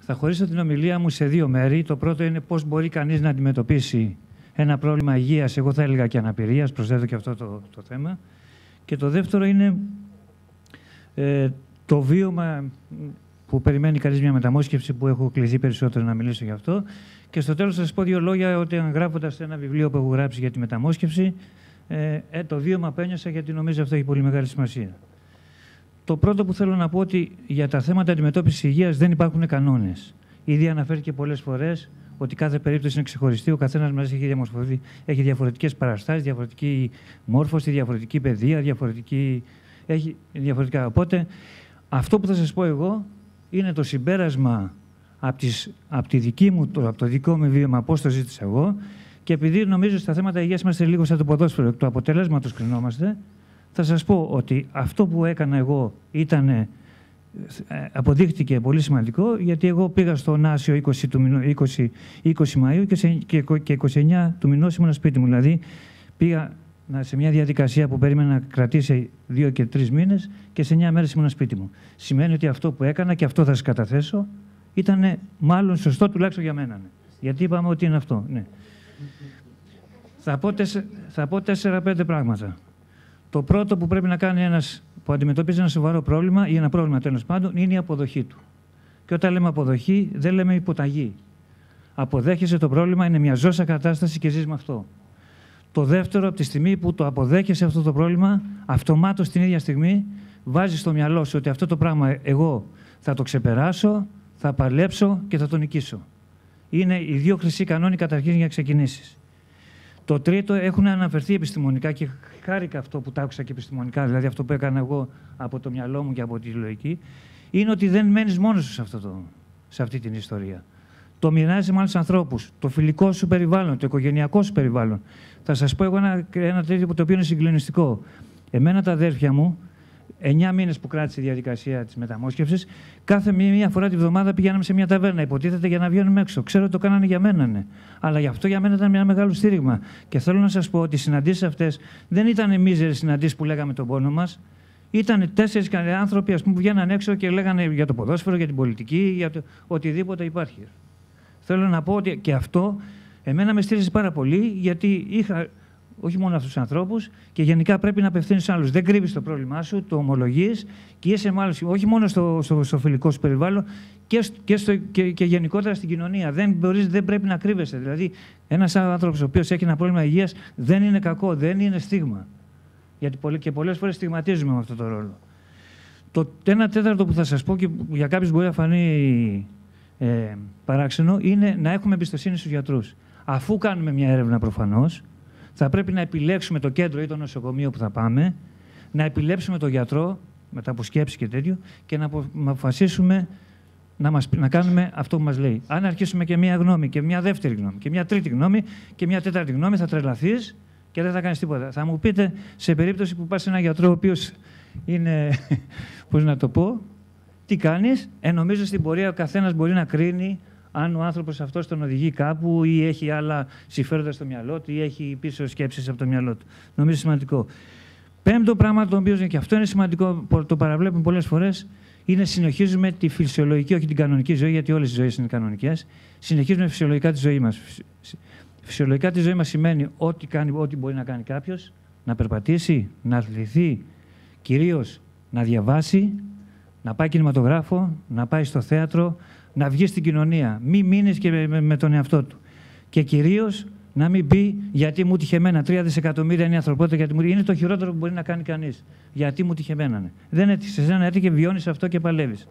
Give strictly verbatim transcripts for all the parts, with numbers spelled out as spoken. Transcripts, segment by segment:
Θα χωρίσω την ομιλία μου σε δύο μέρη. Το πρώτο είναι πώς μπορεί κανείς να αντιμετωπίσει ένα πρόβλημα υγείας, εγώ θα έλεγα και αναπηρίας, προσθέτω και αυτό το, το θέμα. Και το δεύτερο είναι ε, το βίωμα που περιμένει κανείς μια μεταμόσχευση, που έχω κληθεί περισσότερο να μιλήσω γι' αυτό. Και στο τέλος θα σας πω δύο λόγια, ότι γράφοντας ένα βιβλίο που έχω γράψει για τη μεταμόσχευση, ε, ε, το βίωμα που ένιωσα, γιατί νομίζω αυτό έχει πολύ μεγάλη σημασία. Το πρώτο που θέλω να πω, ότι για τα θέματα αντιμετώπισης υγείας δεν υπάρχουν κανόνες. Ήδη αναφέρθηκε πολλές φορές ότι κάθε περίπτωση είναι ξεχωριστή, ο καθένας μας έχει διαμορφωθεί, έχει διαφορετικές παραστάσεις, διαφορετική μόρφωση, διαφορετική παιδεία, διαφορετική, έχει διαφορετικά. Οπότε, αυτό που θα σας πω εγώ είναι το συμπέρασμα από, τις, από, τη δική μου, το, από το δικό μου βίωμα, πώς το ζήτησα εγώ, και επειδή νομίζω στα θέματα υγείας είμαστε λίγο σαν το ποδόσφαιρο, εκ του αποτελέσματος κρινόμαστε, θα σας πω ότι αυτό που έκανα εγώ ήταν, αποδείχτηκε πολύ σημαντικό, γιατί εγώ πήγα στο Νάσιο είκοσι, είκοσι, είκοσι Μαΐου και, σε, και, και είκοσι εννέα του μηνός ήμουν σπίτι μου. Δηλαδή πήγα σε μια διαδικασία που περίμενα να κρατήσει δύο και τρεις μήνες και σε εννέα μέρες ήμουν σπίτι μου. Σημαίνει ότι αυτό που έκανα, και αυτό θα σας καταθέσω, ήταν μάλλον σωστό, τουλάχιστον για μένα. Ναι. Γιατί είπαμε ότι είναι αυτό. Ναι. Θα πω, τέσσε, θα πω τέσσερα-πέντε πράγματα. Το πρώτο που πρέπει να κάνει ένας που αντιμετωπίζει ένα σοβαρό πρόβλημα ή ένα πρόβλημα τέλος πάντων είναι η αποδοχή του. Και όταν λέμε αποδοχή, δεν λέμε υποταγή. Αποδέχεσαι το πρόβλημα, είναι μια ζώσα κατάσταση και ζεις με αυτό. Το δεύτερο, από τη στιγμή που το αποδέχεσαι αυτό το πρόβλημα, αυτομάτως την ίδια στιγμή βάζεις στο μυαλό σου ότι αυτό το πράγμα εγώ θα το ξεπεράσω, θα παλέψω και θα το νικήσω. Είναι οι δύο χρυσοί κανόνοι καταρχήν για να ξεκινήσεις. Το τρίτο, έχουν αναφερθεί επιστημονικά και χάρηκα αυτό που τα άκουσα και επιστημονικά, δηλαδή αυτό που έκανα εγώ από το μυαλό μου και από τη λογική, είναι ότι δεν μένεις μόνος σου σε, αυτό το, σε αυτή την ιστορία. Το μοιράζεσαι με άλλους ανθρώπους, το φιλικό σου περιβάλλον, το οικογενειακό σου περιβάλλον. Θα σας πω εγώ ένα, ένα τέτοιο το οποίο είναι συγκλονιστικό. Εμένα τα αδέρφια μου, εννιά μήνες που κράτησε η διαδικασία της μεταμόσχευσης, κάθε μία φορά τη βδομάδα πηγαίναμε σε μια ταβέρνα, υποτίθεται για να βγαίνουμε έξω. Ξέρω ότι το κάνανε για μένα, ναι. Αλλά γι' αυτό για μένα ήταν ένα μεγάλο στήριγμα. Και θέλω να σας πω ότι οι συναντήσεις αυτές δεν ήταν μίζερες συναντήσεις που λέγαμε τον πόνο μας. Ήταν τέσσερις άνθρωποι, ας πούμε, που βγαίναν έξω και λέγανε για το ποδόσφαιρο, για την πολιτική, για το οτιδήποτε υπάρχει. Θέλω να πω ότι και αυτό εμένα με στήριζε πάρα πολύ, γιατί είχα όχι μόνο αυτούς τους ανθρώπους, και γενικά πρέπει να απευθύνεις σε άλλους. Δεν κρύβεις το πρόβλημά σου, το ομολογείς και είσαι με άλλους, όχι μόνο στο, στο, στο φιλικό σου περιβάλλον, και, και, στο, και, και γενικότερα στην κοινωνία. Δεν, μπορείς, δεν πρέπει να κρύβεσαι. Δηλαδή, ένας άνθρωπος ο οποίος έχει ένα πρόβλημα υγείας δεν είναι κακό, δεν είναι στίγμα. Γιατί πολλοί, και πολλές φορές στιγματίζουμε με αυτόν τον ρόλο. Το ένα τέταρτο που θα σας πω, και για κάποιους μπορεί να φανεί ε, παράξενο, είναι να έχουμε εμπιστοσύνη στους γιατρούς. Αφού κάνουμε μια έρευνα προφανώς, θα πρέπει να επιλέξουμε το κέντρο ή το νοσοκομείο που θα πάμε, να επιλέξουμε τον γιατρό, μετά από σκέψη και τέτοιο, και να αποφασίσουμε να, μας, να κάνουμε αυτό που μας λέει. Αν αρχίσουμε και μία γνώμη, και μία δεύτερη γνώμη, και μία τρίτη γνώμη, και μία τέταρτη γνώμη, θα τρελαθείς και δεν θα κάνεις τίποτα. Θα μου πείτε, σε περίπτωση που πας σε έναν γιατρό, ο οποίος είναι, πώς να το πω, τι κάνεις, ε, νομίζω στην πορεία ο καθένας μπορεί να κρίνει αν ο άνθρωπος αυτός τον οδηγεί κάπου ή έχει άλλα συμφέροντα στο μυαλό του ή έχει πίσω σκέψεις από το μυαλό του. Νομίζω σημαντικό. Πέμπτο πράγμα, το οποίο και αυτό είναι σημαντικό, το παραβλέπουμε πολλές φορές, είναι συνεχίζουμε τη φυσιολογική, όχι την κανονική ζωή, γιατί όλες οι ζωές είναι κανονικές. Συνεχίζουμε φυσιολογικά τη ζωή μας. Φυσιολογικά τη ζωή μας σημαίνει ό,τι, κάνει, ό,τι μπορεί να κάνει κάποιος, να περπατήσει, να αθληθεί, κυρίως να διαβάσει, να πάει κινηματογράφο, να πάει στο θέατρο, να βγει στην κοινωνία. Μην μείνεις και με, με, με τον εαυτό του. Και κυρίως να μην πει γιατί μου τύχε εμένα. Τρία δισεκατομμύρια είναι η ανθρωπότητα, γιατί μου... είναι το χειρότερο που μπορεί να κάνει κανείς. Γιατί μου τύχε εμένα. Ναι. Δεν έτυχε, σε ένα έτυχε και βιώνεις αυτό και παλεύεις.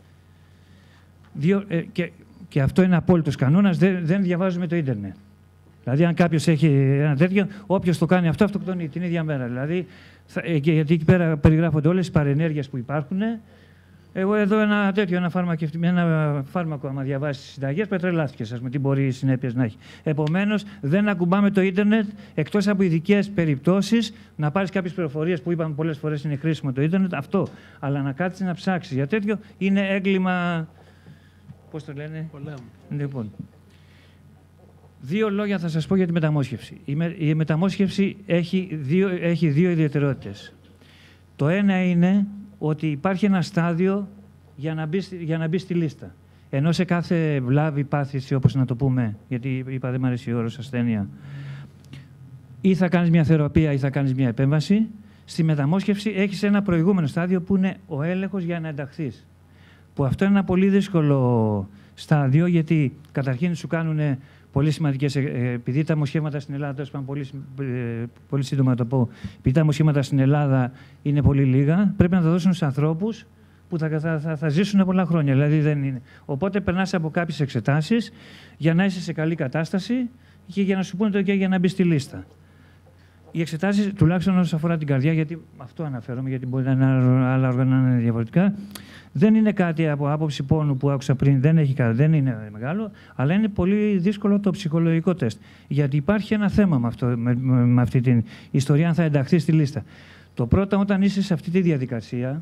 Δύο, ε, και, και αυτό είναι απόλυτος κανόνας. Δεν, δεν διαβάζουμε το ίντερνετ. Δηλαδή, αν κάποιος έχει ένα τέτοιο, όποιος το κάνει αυτό, αυτοκτονεί την ίδια μέρα. Δηλαδή, θα, ε, γιατί εκεί πέρα περιγράφονται όλες τις παρενέργειες που υπάρχουν. Εγώ εδώ ένα τέτοιο, ένα φάρμακο, ένα φάρμακο άμα διαβάσει τις συνταγές, πετρελάθηκες, ας πούμε, τι μπορεί οι συνέπειες να έχει. Επομένως, δεν ακουμπάμε το ίντερνετ, εκτός από ειδικές περιπτώσεις, να πάρεις κάποιες πληροφορίες που είπαμε πολλές φορές είναι χρήσιμο το ίντερνετ, αυτό. Αλλά να κάτσεις να ψάξεις για τέτοιο είναι έγκλημα. Πώς το λένε, πολέμου. Λοιπόν. Δύο λόγια θα σας πω για τη μεταμόσχευση. Η, με, η μεταμόσχευση έχει δύο, έχει δύο ιδιαιτερότητες. Το ένα είναι ότι υπάρχει ένα στάδιο για να μπει, για να μπει στη λίστα. Ενώ σε κάθε βλάβη, πάθηση, όπως να το πούμε, γιατί είπα δεν μου αρέσει ο όρος ασθένεια, ή θα κάνεις μια θεραπεία ή θα κάνεις μια επέμβαση. Στη μεταμόσχευση έχεις ένα προηγούμενο στάδιο που είναι ο έλεγχος για να ενταχθείς. Που αυτό είναι ένα πολύ δύσκολο στάδιο, γιατί καταρχήν σου κάνουν πολύ σημαντικές, επειδή τα μοσχεύματα στην Ελλάδα, τόσο πάνω, πολύ, πολύ σύντομα να το πω, επειδή τα μοσχεύματα στην Ελλάδα είναι πολύ λίγα, πρέπει να τα δώσουν στους ανθρώπους που θα, θα, θα, θα ζήσουν πολλά χρόνια. Δηλαδή δεν είναι. Οπότε περνάς από κάποιες εξετάσεις για να είσαι σε καλή κατάσταση και για να σου πούνε το και για να μπει στη λίστα. Οι εξετάσεις, τουλάχιστον όσον αφορά την καρδιά, γιατί αυτό αναφέρομαι, γιατί μπορεί να είναι άλλα όργανα να είναι διαφορετικά, δεν είναι κάτι από άποψη πόνου που άκουσα πριν, δεν, έχει, δεν είναι μεγάλο, αλλά είναι πολύ δύσκολο το ψυχολογικό τεστ. Γιατί υπάρχει ένα θέμα με, αυτό, με, με αυτή την ιστορία, αν θα ενταχθεί στη λίστα. Το πρώτο, όταν είσαι σε αυτή τη διαδικασία,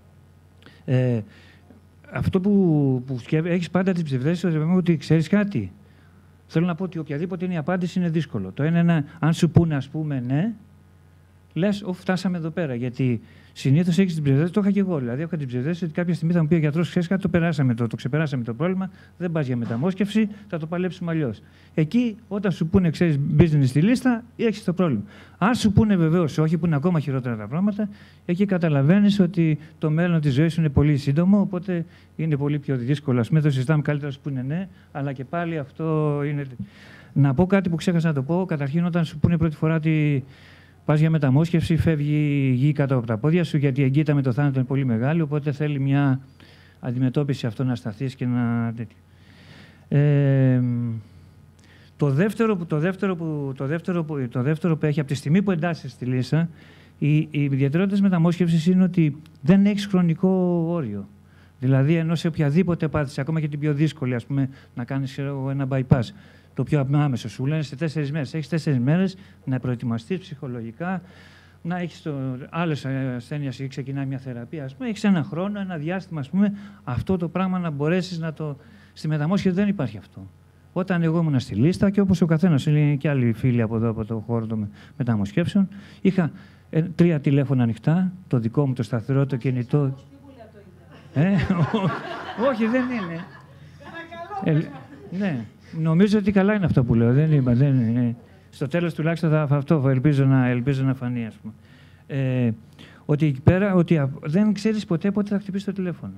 ε, αυτό που, που έχεις πάντα τις ψευδέσεις ότι ξέρεις κάτι. Θέλω να πω ότι οποιαδήποτε είναι η απάντηση είναι δύσκολο. Το ένα είναι, αν σου πούνε, ας πούμε, ναι, λες, Ω, φτάσαμε εδώ πέρα. Γιατί συνήθως έχεις την ψευδέστηση, το είχα και εγώ. Δηλαδή, έχω την ψευδέστηση ότι κάποια στιγμή θα μου πει ο γιατρός, ξέρεις κάτι, το περάσαμε, το, το ξεπεράσαμε το πρόβλημα, δεν πας για μεταμόσχευση, θα το παλέψουμε αλλιώς. Εκεί, όταν σου πούνε, ξέρεις, business στη λίστα, έχεις το πρόβλημα. Αν σου πούνε βεβαίως όχι, που είναι ακόμα χειρότερα τα πράγματα, εκεί καταλαβαίνεις ότι το μέλλον της ζωής σου είναι πολύ σύντομο, οπότε είναι πολύ πιο δύσκολο. Ας πούμε, το συζητάμε καλύτερα σου πούνε ναι, αλλά και πάλι αυτό είναι. Να πω κάτι που ξέχασα να το πω. Καταρχήν, όταν σου πούνε πρώτη φορά ότι πας για μεταμόσχευση, φεύγει η γη κάτω από τα πόδια σου, γιατί η εγκύτητα με το θάνατο είναι πολύ μεγάλη, οπότε θέλει μια αντιμετώπιση αυτό να σταθείς και να. Ε, το, δεύτερο, το, δεύτερο που, το, δεύτερο που, το δεύτερο που έχει από τη στιγμή που εντάσσεσαι στη λίστα, οι, οι ιδιαιτερότητες μεταμόσχευσης είναι ότι δεν έχεις χρονικό όριο. Δηλαδή, ενώ σε οποιαδήποτε πάθηση, ακόμα και την πιο δύσκολη, ας πούμε, να κάνεις ένα bypass, το πιο άμεσο σου λένε σε τέσσερις μέρες. Έχεις τέσσερις μέρες να προετοιμαστείς ψυχολογικά, να έχεις άλλες ασθένειες ή ξεκινάει μια θεραπεία. Ας πούμε, έχεις ένα χρόνο, ένα διάστημα, ας πούμε, αυτό το πράγμα να μπορέσεις να το. Στη μεταμόσχευση δεν υπάρχει αυτό. Όταν εγώ ήμουν στη λίστα και όπως ο καθένας, είναι και άλλοι φίλοι από εδώ, από το χώρο των μεταμοσχεύσεων, είχα ε, τρία τηλέφωνα ανοιχτά, το δικό μου, το σταθερό, το κινητό. Ε, όχι, δεν είναι. Ε, ναι. Νομίζω ότι καλά είναι αυτό που λέω. Δεν είπα, δεν είναι. Στο τέλος τουλάχιστον θα αυτό ελπίζω να, ελπίζω να φανεί, ας πούμε. Ε, ότι εκεί πέρα ότι δεν ξέρεις ποτέ πότε θα χτυπήσει το τηλέφωνο.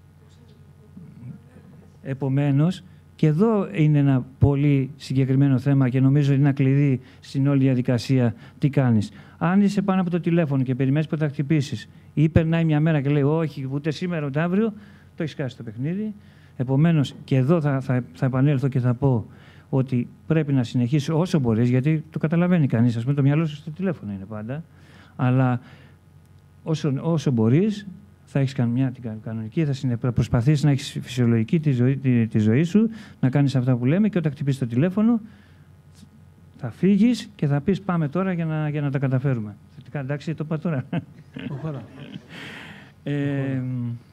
Επομένως, και εδώ είναι ένα πολύ συγκεκριμένο θέμα και νομίζω είναι ένα κλειδί στην όλη διαδικασία τι κάνεις. Αν είσαι πάνω από το τηλέφωνο και περιμένεις πότε θα χτυπήσεις ή περνάει μια μέρα και λέει όχι, ούτε σήμερα ούτε αύριο, το έχεις χάσει το παιχνίδι. Επομένως, και εδώ θα, θα, θα επανέλθω και θα πω ότι πρέπει να συνεχίσεις όσο μπορείς, γιατί το καταλαβαίνει κανείς, ας πούμε, το μυαλό σου στο τηλέφωνο είναι πάντα, αλλά όσο, όσο μπορείς, θα έχεις κάνει μια την κανονική, θα προσπαθήσεις να έχεις φυσιολογική τη ζωή, τη, τη ζωή σου, να κάνεις αυτά που λέμε και όταν χτυπήσεις το τηλέφωνο, θα φύγεις και θα πεις πάμε τώρα για να, για να τα καταφέρουμε. Θετικά, εντάξει, το είπα τώρα. ε,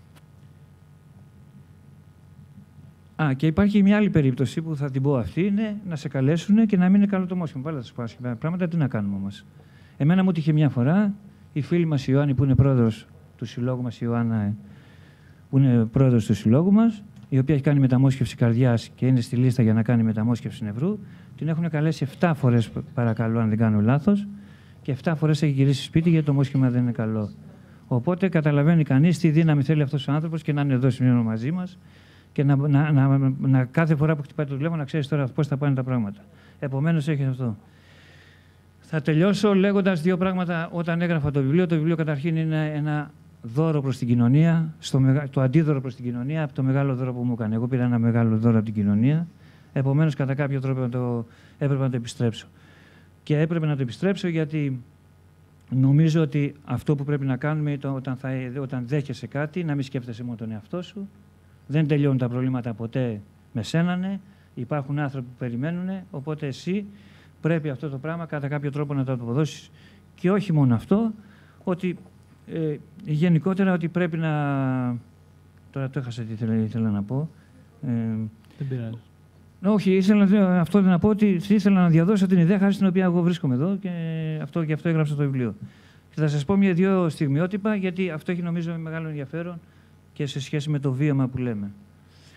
Α, και υπάρχει μια άλλη περίπτωση που θα την πω αυτή, είναι να σε καλέσουν και να μην είναι καλό το μόσχημα. Πάλι θα σου πω άσχημα πράγματα, τι να κάνουμε όμως. Εμένα μου τύχε μια φορά, η φίλη μας η Ιωάννη που είναι πρόεδρος του συλλόγου μας, η Ιωάννα που είναι πρόεδρος του συλλόγου μας, η οποία έχει κάνει μεταμόσχευση καρδιάς και είναι στη λίστα για να κάνει μεταμόσχευση νευρού, την έχουν καλέσει επτά φορές, παρακαλώ, αν δεν κάνω λάθος, και επτά φορές έχει γυρίσει σπίτι γιατί το μόσχημα δεν είναι καλό. Οπότε καταλαβαίνει κανείς τι δύναμη θέλει αυτός ο άνθρωπος και να είναι εδώ σημείο μαζί μας. Και να, να, να, να κάθε φορά που χτυπάει το τηλέφωνο να ξέρεις τώρα πώς θα πάνε τα πράγματα. Επομένως, έχεις αυτό. Θα τελειώσω λέγοντας δύο πράγματα. Όταν έγραφα το βιβλίο, το βιβλίο καταρχήν είναι ένα δώρο προς την κοινωνία, στο, το αντίδωρο προς την κοινωνία από το μεγάλο δώρο που μου έκανε. Εγώ πήρα ένα μεγάλο δώρο από την κοινωνία. Επομένως, κατά κάποιο τρόπο να το, έπρεπε να το επιστρέψω. Και έπρεπε να το επιστρέψω γιατί νομίζω ότι αυτό που πρέπει να κάνουμε είναι όταν, θα, όταν δέχεσαι κάτι, να μην σκέφτεσαι μόνο τον εαυτό σου. Δεν τελειώνουν τα προβλήματα ποτέ με σένανε. Υπάρχουν άνθρωποι που περιμένουν. Οπότε εσύ πρέπει αυτό το πράγμα κατά κάποιο τρόπο να το αποδώσεις. Και όχι μόνο αυτό, ότι ε, γενικότερα ότι πρέπει να. Τώρα το έχασα τι ήθελα, ήθελα να πω. Ε, Δεν πειράζει. Όχι, ήθελα αυτό να πω ότι ήθελα να διαδώσω την ιδέα χάρη στην οποία εγώ βρίσκομαι εδώ και αυτό, και αυτό έγραψα το βιβλίο. Και θα σας πω μια-δυο στιγμιότυπα, γιατί αυτό έχει νομίζω μεγάλο ενδιαφέρον και σε σχέση με το βίωμα που λέμε.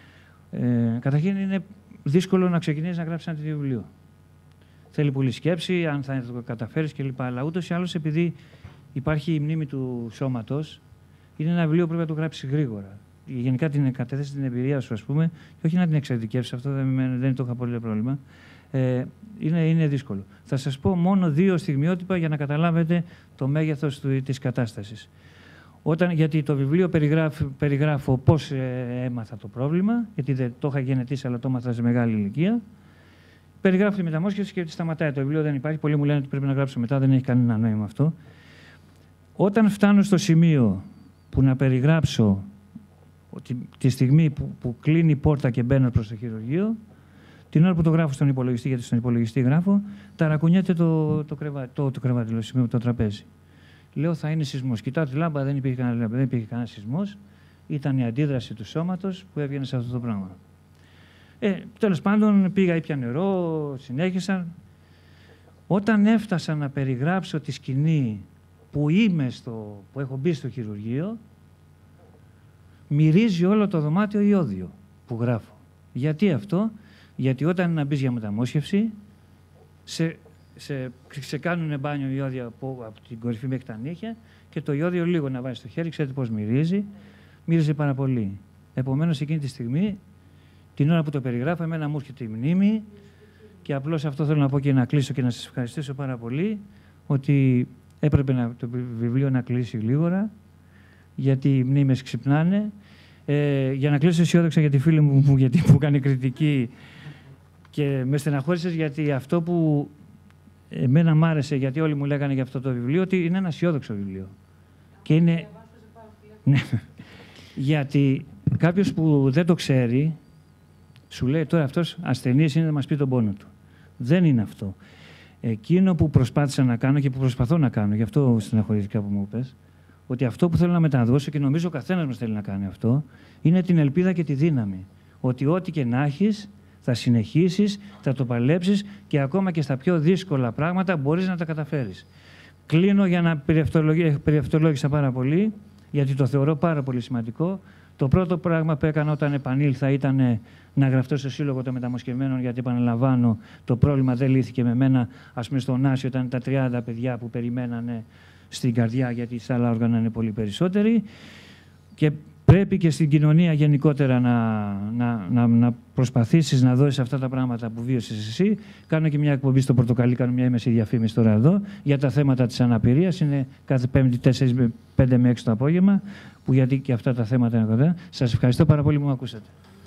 Ε, καταρχήν είναι δύσκολο να ξεκινήσεις να γράψεις ένα τέτοιο βιβλίο. Θέλει πολλή σκέψη, αν θα το καταφέρεις κλπ. Αλλά ούτως ή άλλως, επειδή υπάρχει η μνήμη του σώματος, είναι ένα βιβλίο που πρέπει να το γράψεις γρήγορα. Γενικά την κατέθεση την εμπειρία σου, ας πούμε, και όχι να την εξειδικεύσεις, αυτό δεν, δεν το είχα πολύ πρόβλημα. Ε, είναι, είναι δύσκολο. Θα σας πω μόνο δύο στιγμιότυπα για να καταλάβετε το μέγεθος του, της κατάστασης. Όταν, γιατί το βιβλίο περιγράφω, περιγράφω πώς ε, έμαθα το πρόβλημα, γιατί δεν το είχα γενετήσει, αλλά το έμαθα σε μεγάλη ηλικία. Περιγράφω τη μεταμόσχευση και σταματάει. Το βιβλίο δεν υπάρχει. Πολλοί μου λένε ότι πρέπει να γράψω μετά, δεν έχει κανένα νόημα αυτό. Όταν φτάνω στο σημείο που να περιγράψω ότι τη στιγμή που, που κλείνει η πόρτα και μπαίνω προς το χειρουργείο, την ώρα που το γράφω στον υπολογιστή, γιατί στον υπολογιστή γράφω, ταρακουνιέται το, το κρεβάτι, το, το, κρεβάτι, το, σημείο, το τραπέζι. Λέω θα είναι σεισμός. Κοιτάω τη λάμπα, δεν υπήρχε κανένα, δεν υπήρχε κανένα σεισμός. Ήταν η αντίδραση του σώματος που έβγαινε σε αυτό το πράγμα. Ε, τέλος πάντων πήγα, ήπια νερό, συνέχισα. Όταν έφτασα να περιγράψω τη σκηνή που είμαι στο, που έχω μπει στο χειρουργείο, μυρίζει όλο το δωμάτιο ιόδιο που γράφω. Γιατί αυτό? Γιατί όταν να μπεις για μεταμόσχευση, σε, σε, σε κάνουν μπάνιο ιόδια από, από την κορυφή μέχρι τα νύχια και το ιόδιο λίγο να βάζεις στο χέρι, ξέρετε πώς μυρίζει. Μύριζε πάρα πολύ. Επομένως, εκείνη τη στιγμή, την ώρα που το περιγράφω, εμένα μου έρχεται η μνήμη και απλώς αυτό θέλω να πω και να κλείσω και να σας ευχαριστήσω πάρα πολύ, ότι έπρεπε να, το βιβλίο να κλείσει γλίγορα, γιατί οι μνήμες ξυπνάνε. Ε, για να κλείσω αισιόδοξα για τη φίλη μου, γιατί μου κάνει κριτική και με στεναχώρησες, γιατί αυτό που εμένα μ' άρεσε, γιατί όλοι μου λέγανε για αυτό το βιβλίο, ότι είναι ένα αισιόδοξο βιβλίο. Και είναι... Ναι. Γιατί κάποιος που δεν το ξέρει, σου λέει τώρα αυτός ασθενής είναι να μας πει τον πόνο του. Δεν είναι αυτό. Εκείνο που προσπάθησα να κάνω και που προσπαθώ να κάνω, γι' αυτό στεναχωρήθηκα που μου πες, ότι αυτό που θέλω να μεταδώσω, και νομίζω ο καθένας μας θέλει να κάνει αυτό, είναι την ελπίδα και τη δύναμη. Ότι ό,τι και να έχεις, θα συνεχίσεις, θα το παλέψεις και ακόμα και στα πιο δύσκολα πράγματα μπορείς να τα καταφέρεις. Κλείνω για να περιευτολόγησα πάρα πολύ, γιατί το θεωρώ πάρα πολύ σημαντικό. Το πρώτο πράγμα που έκανα όταν επανήλθα ήταν να γραφτώ στο Σύλλογο των Μεταμοσχευμένων, γιατί επαναλαμβάνω, το πρόβλημα δεν λύθηκε με μένα. Ας πούμε, στον Άσιο ήταν τα τριάντα παιδιά που περιμένανε στην καρδιά, γιατί στα άλλα όργανα είναι πολύ περισσότεροι. Και πρέπει και στην κοινωνία γενικότερα να, να, να, να προσπαθήσεις να δώσεις αυτά τα πράγματα που βίωσες εσύ. Κάνω και μια εκπομπή στο Πορτοκαλί, κάνω μια έμεση διαφήμιση τώρα εδώ, για τα θέματα της αναπηρίας. Είναι κάθε Πέμπτη τέσσερα με πέντε με έξι το απόγευμα, που γιατί και αυτά τα θέματα είναι κοντά. Σας ευχαριστώ πάρα πολύ που με ακούσατε.